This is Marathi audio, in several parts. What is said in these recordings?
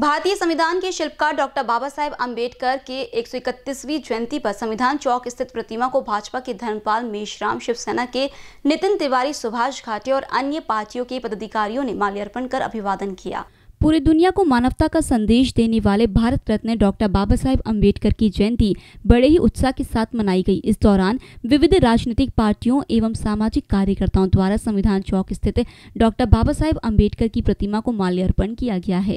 भारतीय संविधान के शिल्पकार डॉक्टर बाबा साहेब अम्बेडकर के 131वीं जयंती पर संविधान चौक स्थित प्रतिमा को भाजपा के धर्मपाल मेश्राम, शिवसेना के नितिन तिवारी, सुभाष घाटे और अन्य पार्टियों के पदाधिकारियों ने माल्यार्पण कर अभिवादन किया। पूरी दुनिया को मानवता का संदेश देने वाले भारत रत्न डॉक्टर बाबा साहेब अम्बेडकर की जयंती बड़े ही उत्साह के साथ मनाई गई। इस दौरान विविध राजनीतिक पार्टियों एवं सामाजिक कार्यकर्ताओं द्वारा संविधान चौक स्थित डॉक्टर बाबा साहेब अम्बेडकर की प्रतिमा को माल्यार्पण किया गया है।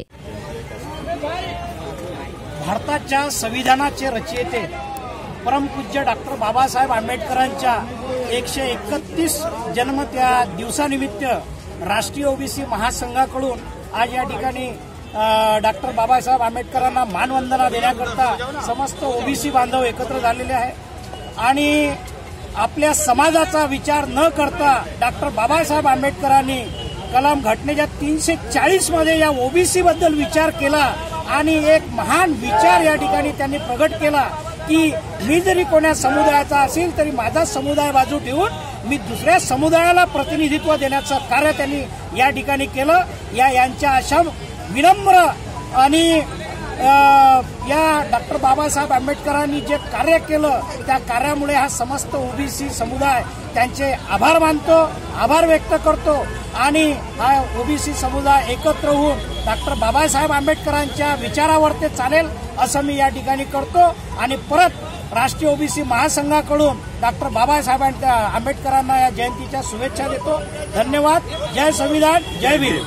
भारताच्या संविधानाचे रचयिते परमपूज्य डॉक्टर बाबासाहेब आंबेडकरांच्या 131 जन्म त्या दिवसानिमित्त राष्ट्रीय ओबीसी महासंघाकडून आज या ठिकाणी डॉक्टर बाबासाहेब आंबेडकरांना मानवंदना देण्याकरता समस्त ओबीसी बांधव एकत्र झालेले आहे आणि आपल्या समाजाचा विचार न करता डॉक्टर बाबासाहेब आंबेडकरांनी कलम घटनेच्या 340 मध्ये या ओबीसी बद्दल विचार केला आणि एक महान विचार या ठिकाणी त्यांनी प्रगट केला की मी जरी कोणा समुदायाचा असेल तरी माझा समुदाय बाजू ठेवून मी दुसऱ्या समुदायाला प्रतिनिधित्व देण्याचं कार्य त्यांनी या ठिकाणी केलं। यांच्या अशा विनम्र आणि या डॉक्टर बाबासाहेब आंबेडकरांनी जे कार्य केलं त्या कार्यामुळे हा समस्त ओबीसी समुदाय त्यांचे आभार मानतो, आभार व्यक्त करतो आणि हा ओबीसी समुदाय एकत्र होऊन डॉक्टर बाबासाहेब आंबेडकरांच्या विचारावर ते चालेल असं मी या ठिकाणी करतो आणि परत राष्ट्रीय ओबीसी महासंघाकडून डॉक्टर बाबासाहेब आंबेडकरांना या जयंतीच्या शुभेच्छा देतो। धन्यवाद। जय संविधान, जय भीम।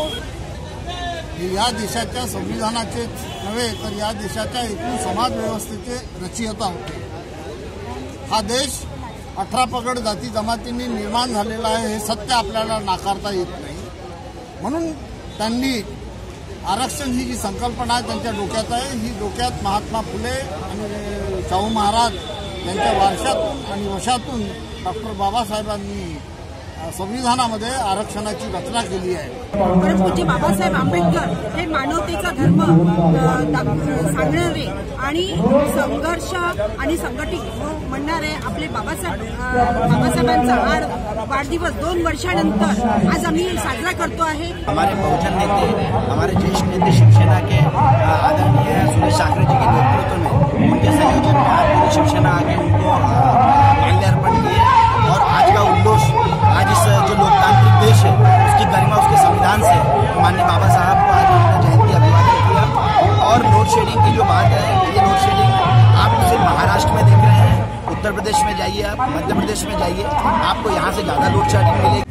या देशाच्या संविधानाचे नव्हे तर या देशाच्या एकूण समाज व्यवस्थेचे रचयिता होते। हा देश 18 पगड जाती जमातींनी निर्माण झालेला आहे हे सत्य आपल्याला नाकारता येत नाही। म्हणून त्यांनी आरक्षण ही जी संकल्पना आहे त्यांच्या डोक्यात आहे, ही डोक्यात महात्मा फुले आणि शाहू महाराज यांच्या वारशातून आणि वशातून डॉक्टर बाबासाहेबांनी संविधानामध्ये आरक्षणाची रचना केली आहे। परमपूज्य बाबासाहेब आंबेडकर हे मानवतेचा धर्म सांगणारे आणि संघर्ष आणि संघटित म्हणणारे आपले बाबासाहेबांचा वाढदिवस 2 वर्षानंतर आज आम्ही साजरा करतो आहे। हमारे बहुजन नेते, हमारे ज्येष्ठ नेते शिवसेना के आदरणीय सुनील साखरे जी के नेतृत्व में उनके संयोजन में आज पूरी शिवसेना आगे उनको माल्यार्पण किए और आज का उल्लास आज इस जो लोकतांत्रिक देश है उसकी गरिमा उसके संविधान से माननीय बाबा साहब को आज उनका जयंती अभिवादन किया। और लोड शेडिंग की जो बात है, ये लोड शेडिंग आप सिर्फ महाराष्ट्र में देख रहे हैं, उत्तर प्रदेश में जाइए, आप मध्य प्रदेश में जाइए, आपको यहाँ से ज्यादा लोड शेडिंग मिलेगी।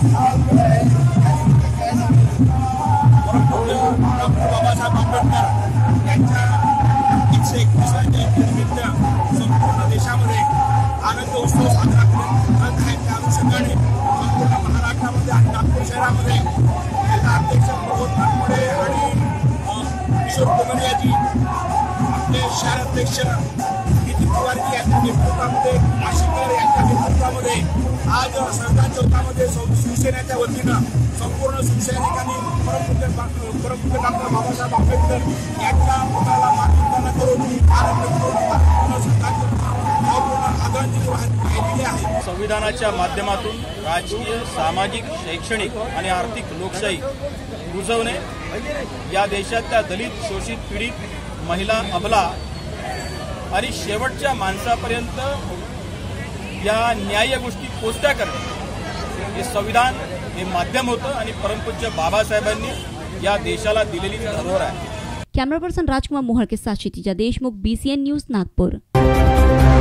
बाबासाहेब आंबेडकर यांच्या 131व्या जयंतीनिमित्त संपूर्ण देशामध्ये आनंद उत्सव साजरा करत आहेत। त्या अनुषंगाने संपूर्ण महाराष्ट्रामध्ये आणि नागपूर शहरामध्ये जिल्हा अध्यक्ष प्रबोध नागपुरे आणि किशोर कोमरियाजी, आपले शहर अध्यक्ष नितीन तिवारी यांच्या नेतृत्वामध्ये, नाशिककर यांच्या नेतृत्वामध्ये आज संविधान चौकामध्ये शिवसेनेच्या वतीनं संपूर्ण शिवसैनिकांनी परमपूज्य डॉक्टर बाबासाहेब आंबेडकर यांच्या पुतळ्याला मानवंदना करून आनंद संविधानाच्या माध्यमातून राजकीय, सामाजिक, शैक्षणिक आणि आर्थिक लोकशाही रुजवणे, या देशातल्या दलित, शोषित, पीडित, महिला, अबला आणि शेवटच्या माणसापर्यंत या न्याय गोष्टी पोचत्या करणे हे संविधान हे माध्यम होतं आणि परमपूज्य बाबासाहेबांनी या देशाला दिलेली धरोहर आहे। कैमरा पर्सन राजकुमार मोहर के साथ क्षितिजा देशमुख, BCN न्यूज, नागपुर।